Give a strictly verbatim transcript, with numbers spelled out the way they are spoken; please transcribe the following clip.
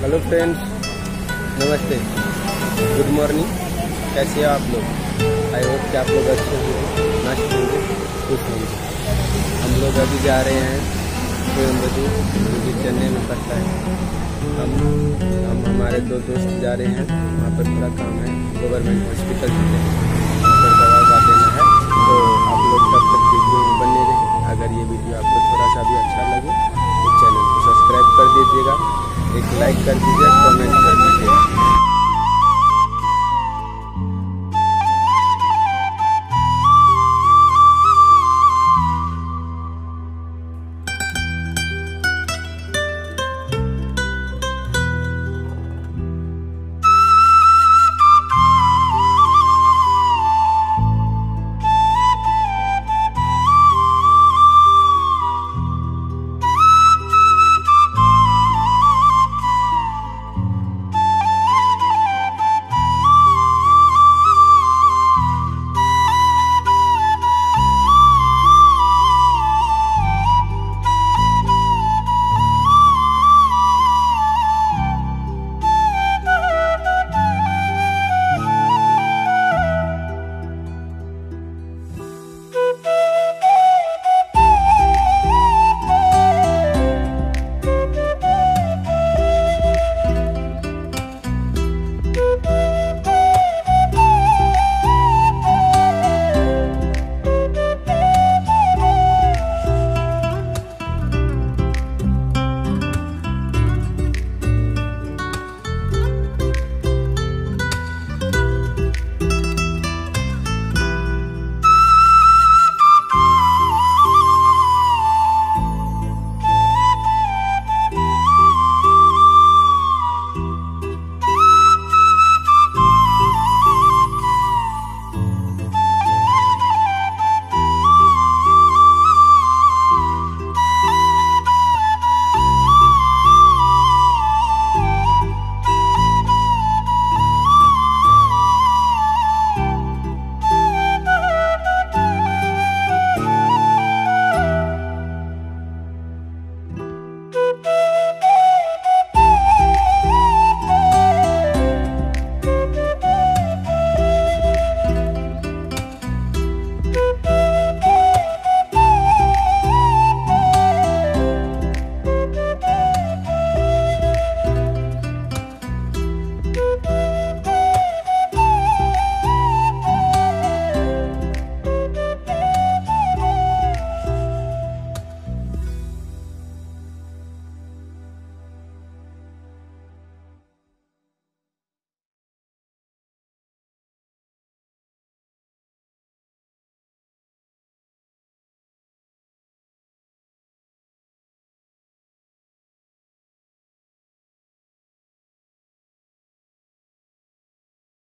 Hello friends, नमस्ते, good morning. कैसे हैं आप लोग? आई होप कि आप लोग अच्छे होंगे, मस्त होंगे, खुश होंगे। हम लोग अभी जा रहे हैं कोयम्बटूर, जो कि चेन्नई में पड़ता है। हम हम हमारे दो दोस्त जा रहे हैं, वहाँ पर थोड़ा काम है, गवर्नमेंट हॉस्पिटल में वहाँ पर दवा का देना है। तो आप लोग तब तक वीडियो में बने रहे। अगर ये वीडियो आपको थोड़ा सा भी अच्छा लगे तो चैनल को सब्सक्राइब कर दीजिएगा, एक लाइक कर दीजिएगा, कमेंट कर दीजिएगा।